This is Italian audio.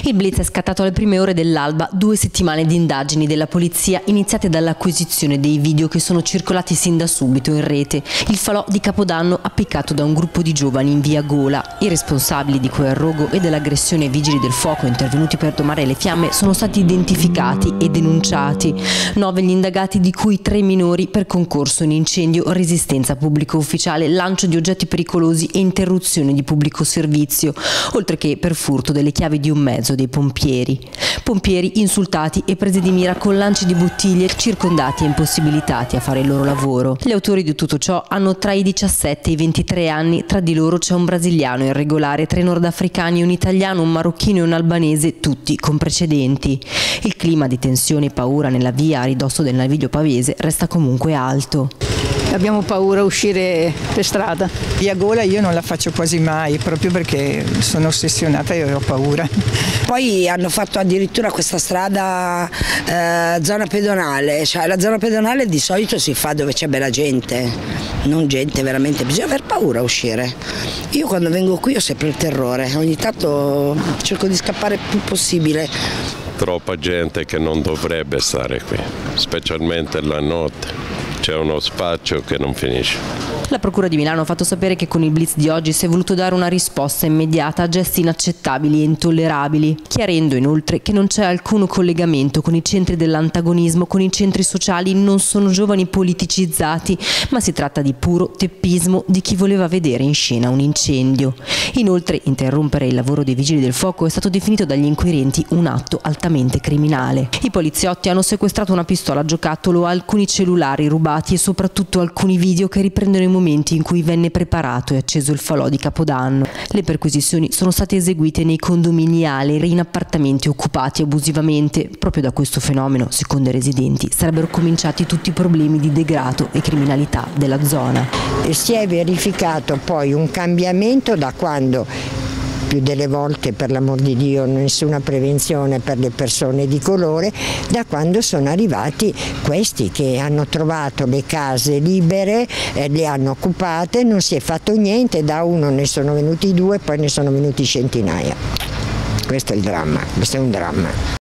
Il blitz è scattato alle prime ore dell'alba, 2 settimane di indagini della polizia iniziate dall'acquisizione dei video che sono circolati sin da subito in rete. Il falò di Capodanno appiccato da un gruppo di giovani in via Gola. I responsabili di quel rogo e dell'aggressione ai vigili del fuoco intervenuti per domare le fiamme sono stati identificati e denunciati. 9 gli indagati, di cui 3 minori per concorso in incendio, resistenza pubblico ufficiale, lancio di oggetti pericolosi e interruzione di pubblico servizio, oltre che per furto delle chiavi di un mezzo dei pompieri. Pompieri insultati e presi di mira con lanci di bottiglie, circondati e impossibilitati a fare il loro lavoro. Gli autori di tutto ciò hanno tra i 17 e i 23 anni, tra di loro c'è un brasiliano irregolare, 3 nordafricani, un italiano, un marocchino e un albanese, tutti con precedenti. Il clima di tensione e paura nella via a ridosso del Naviglio Pavese resta comunque alto. Abbiamo paura a uscire per strada. Via Gola io non la faccio quasi mai, proprio perché sono ossessionata e ho paura. Poi hanno fatto addirittura questa strada zona pedonale, cioè la zona pedonale di solito si fa dove c'è bella gente, non gente veramente, bisogna aver paura a uscire. Io quando vengo qui ho sempre il terrore, ogni tanto cerco di scappare il più possibile. Troppa gente che non dovrebbe stare qui, specialmente la notte. C'è uno spaccio che non finisce. La Procura di Milano ha fatto sapere che con il blitz di oggi si è voluto dare una risposta immediata a gesti inaccettabili e intollerabili, chiarendo inoltre che non c'è alcun collegamento con i centri dell'antagonismo, con i centri sociali, non sono giovani politicizzati, ma si tratta di puro teppismo di chi voleva vedere in scena un incendio. Inoltre, interrompere il lavoro dei vigili del fuoco è stato definito dagli inquirenti un atto altamente criminale. I poliziotti hanno sequestrato una pistola a giocattolo, alcuni cellulari rubati e soprattutto alcuni video che riprendono i momenti in cui venne preparato e acceso il falò di Capodanno. Le perquisizioni sono state eseguite nei condomini Aleri, in appartamenti occupati abusivamente. Proprio da questo fenomeno, secondo i residenti, sarebbero cominciati tutti i problemi di degrado e criminalità della zona. Si è verificato poi un cambiamento da quando, più delle volte, per l'amor di Dio, nessuna prevenzione per le persone di colore, da quando sono arrivati questi che hanno trovato le case libere, le hanno occupate, non si è fatto niente, da uno ne sono venuti 2, poi ne sono venuti centinaia. Questo è il dramma, questo è un dramma.